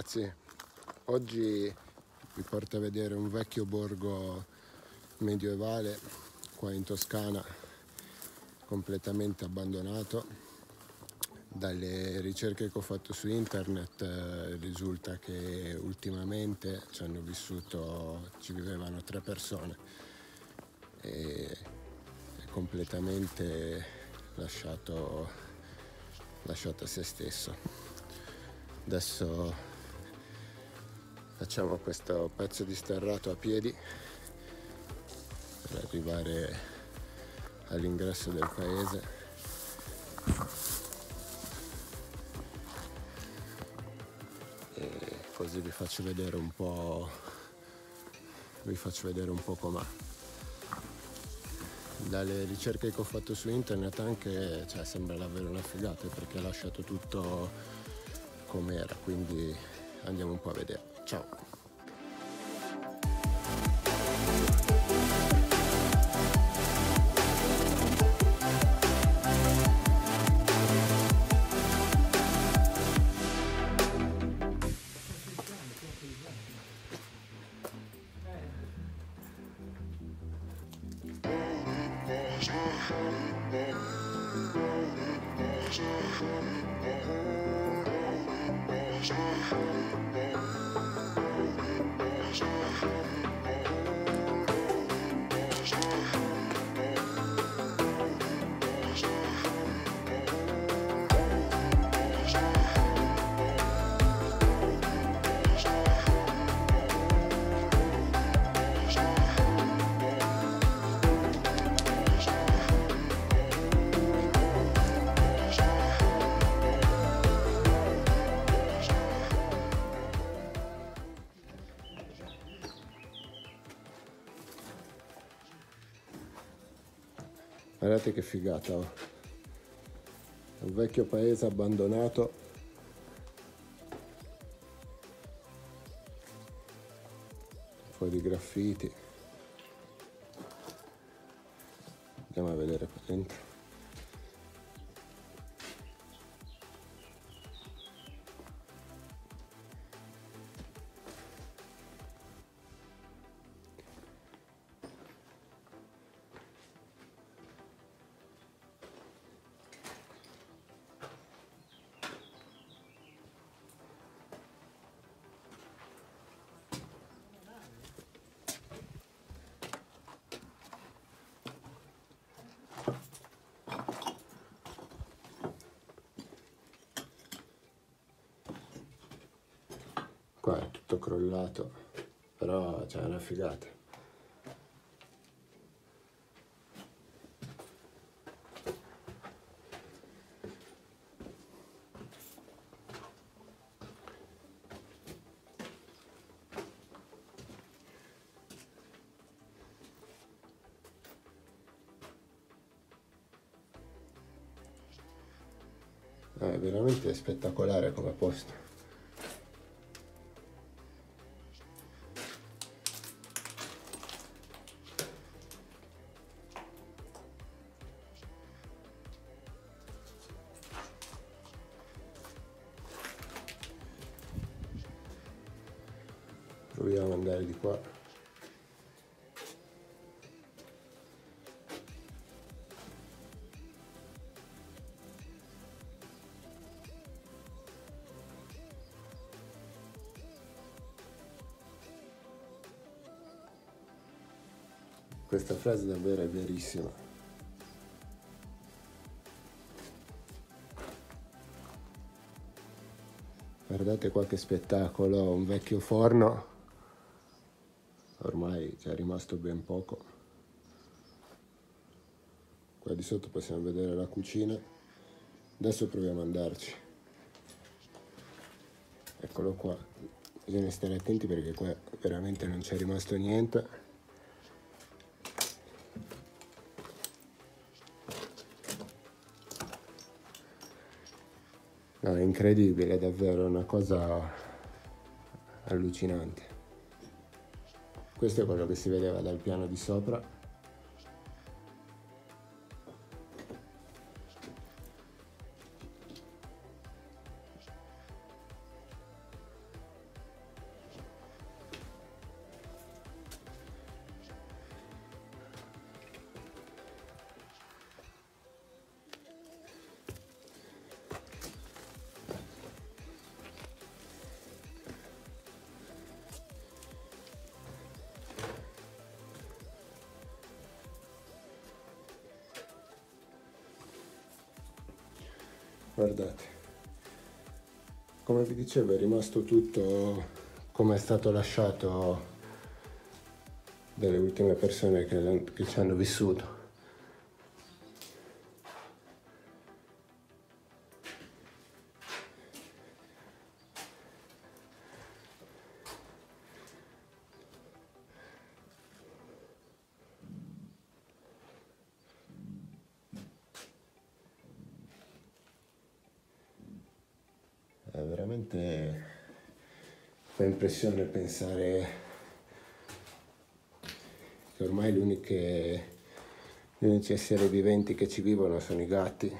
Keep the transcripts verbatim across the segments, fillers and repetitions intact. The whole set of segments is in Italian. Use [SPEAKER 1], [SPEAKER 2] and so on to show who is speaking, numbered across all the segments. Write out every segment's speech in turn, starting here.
[SPEAKER 1] ragazzi, oggi vi porto a vedere un vecchio borgo medievale qua in Toscana, completamente abbandonato. Dalle ricerche che ho fatto su internet eh, risulta che ultimamente ci hanno vissuto, ci vivevano tre persone e è completamente lasciato, lasciato a se stesso. Adesso facciamo questo pezzo di sterrato a piedi per arrivare all'ingresso del paese. E così vi faccio vedere un po', vi faccio vedere un po' com'è. Dalle ricerche che ho fatto su internet anche, cioè, sembra davvero una figata perché ha lasciato tutto com'era, quindi andiamo un po' a vedere. Ciao! Guardate che figata, oh. Un vecchio paese abbandonato. Fuori graffiti. Andiamo a vedere qua dentro. Qua è tutto crollato, però c'è una figata. È veramente spettacolare come posto. Proviamo ad andare di qua. Questa frase davvero è verissima. Guardate qua che spettacolo, un vecchio forno. Ormai c'è rimasto ben poco. Qua di sotto possiamo vedere la cucina. Adesso proviamo ad andarci. Eccolo qua. Bisogna stare attenti perché qua veramente non c'è rimasto niente. No, è incredibile, è davvero una cosa allucinante. Questo è quello che si vedeva dal piano di sopra. guardate, come vi dicevo è rimasto tutto come è stato lasciato dalle ultime persone che, che ci hanno vissuto. È veramente fa impressione pensare che ormai gli unici, gli unici esseri viventi che ci vivono sono i gatti.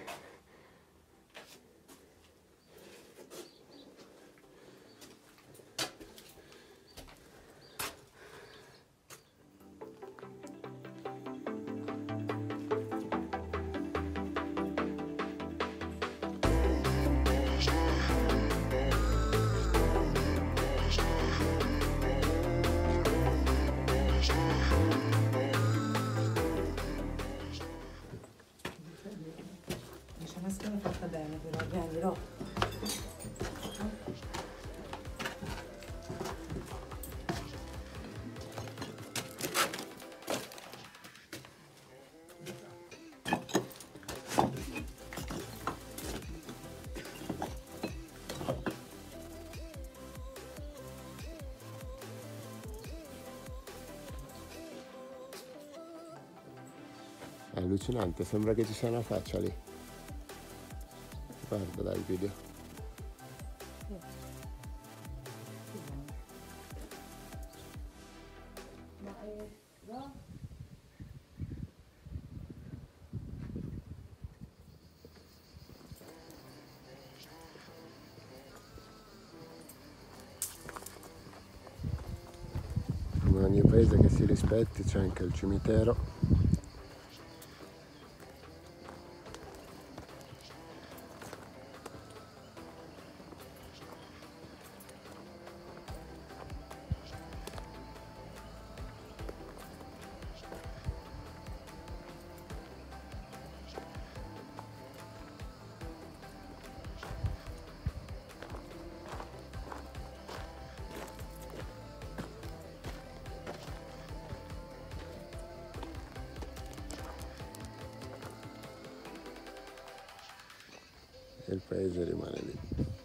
[SPEAKER 2] È fatta bene però, vieni, no?
[SPEAKER 1] È allucinante, sembra che ci sia una faccia lì. Guarda dai il video. In ogni paese che si rispetti c'è anche il cimitero. E il paese rimane lì.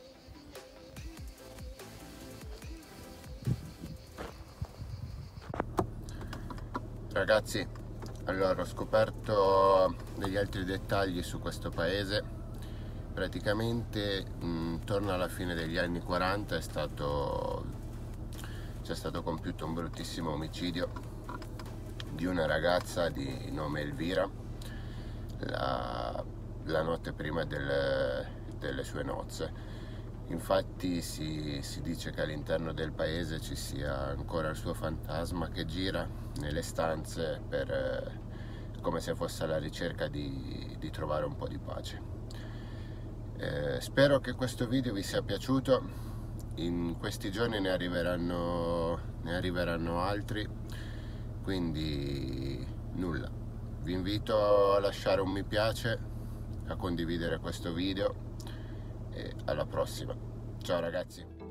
[SPEAKER 1] Ragazzi, allora ho scoperto degli altri dettagli su questo paese. Praticamente intorno alla fine degli anni quaranta è stato c'è stato compiuto un bruttissimo omicidio di una ragazza di nome Elvira la, la notte prima del, delle sue nozze. Infatti si, si dice che all'interno del paese ci sia ancora il suo fantasma che gira nelle stanze per, eh, come se fosse alla ricerca di, di trovare un po' di pace. Eh, spero che questo video vi sia piaciuto. In questi giorni ne arriveranno, ne arriveranno altri, quindi nulla. Vi invito a lasciare un mi piace, a condividere questo video e alla prossima. Ciao ragazzi.